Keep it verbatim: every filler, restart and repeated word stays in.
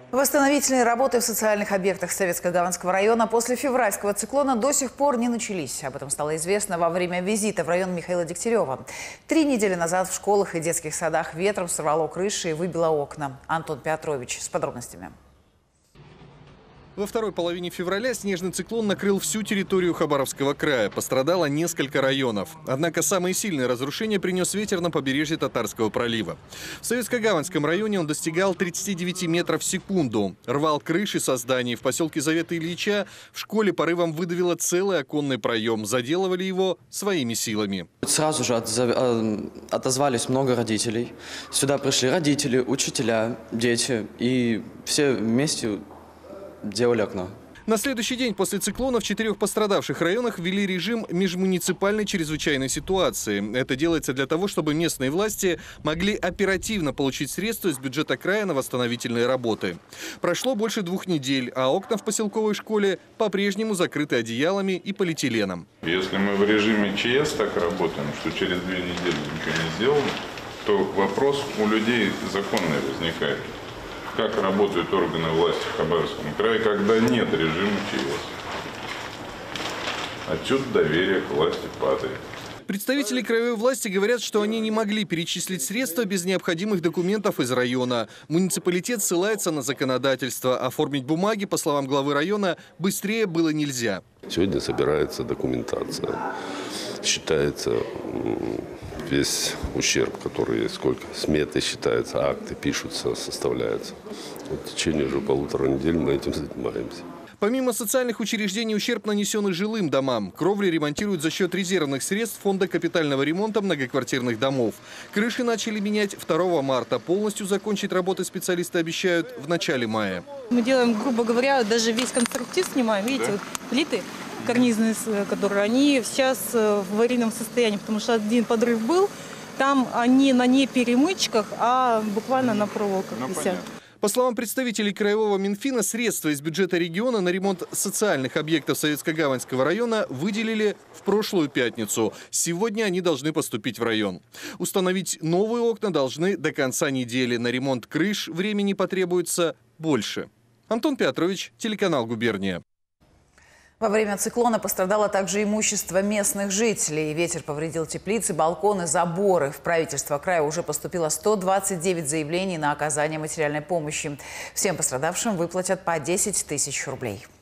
Восстановительные работы в социальных объектах Советско-Гаванского района после февральского циклона до сих пор не начались. Об этом стало известно во время визита в район Михаила Дегтярева. Три недели назад в школах и детских садах ветром сорвало крыши и выбило окна. Антон Петрович с подробностями. Во второй половине февраля снежный циклон накрыл всю территорию Хабаровского края. Пострадало несколько районов. Однако самые сильные разрушения принес ветер на побережье Татарского пролива. В Советско-Гаванском районе он достигал тридцати девяти метров в секунду. Рвал крыши со зданий. В поселке Завета Ильича в школе порывом выдавило целый оконный проем. Заделывали его своими силами. Сразу же отозвались много родителей. Сюда пришли родители, учителя, дети. И все вместе делали окно. На следующий день после циклона в четырех пострадавших районах ввели режим межмуниципальной чрезвычайной ситуации. Это делается для того, чтобы местные власти могли оперативно получить средства из бюджета края на восстановительные работы. Прошло больше двух недель, а окна в поселковой школе по-прежнему закрыты одеялами и полиэтиленом. Если мы в режиме ЧС так работаем, что через две недели ничего не сделано, то вопрос у людей законный возникает. Как работают органы власти в Хабаровском крае, когда нет режима ЧС. Отсюда доверие к власти падает. Представители краевой власти говорят, что они не могли перечислить средства без необходимых документов из района. Муниципалитет ссылается на законодательство. Оформить бумаги, по словам главы района, быстрее было нельзя. Сегодня собирается документация. Считается весь ущерб, который есть, сколько сметы считаются, акты пишутся, составляются. Вот в течение уже полутора недель мы этим занимаемся. Помимо социальных учреждений, ущерб нанесен и жилым домам. Кровли ремонтируют за счет резервных средств Фонда капитального ремонта многоквартирных домов. Крыши начали менять второго марта. Полностью закончить работы специалисты обещают в начале мая. Мы делаем, грубо говоря, даже весь конструктив снимаем. Видите, да? Вот плиты карнизные, которые они сейчас в аварийном состоянии, потому что один подрыв был. Там они на не перемычках, а буквально на проволоках ну, висят. Понятно. По словам представителей краевого Минфина, средства из бюджета региона на ремонт социальных объектов Советско-Гаванского района выделили в прошлую пятницу. Сегодня они должны поступить в район. Установить новые окна должны до конца недели. На ремонт крыш времени потребуется больше. Антон Петрович, телеканал «Губерния». Во время циклона пострадало также имущество местных жителей. Ветер повредил теплицы, балконы, заборы. В правительство края уже поступило сто двадцать девять заявлений на оказание материальной помощи. Всем пострадавшим выплатят по десять тысяч рублей.